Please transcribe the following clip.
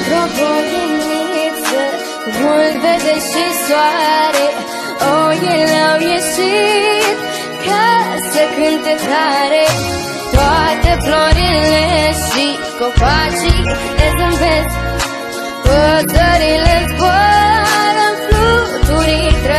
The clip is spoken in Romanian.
într-o grădiniță, mult verde și soare. Oile au ieșit ca să cânte tare. Toate florile și copacii le zâmbesc, păsările zboară în fluturi.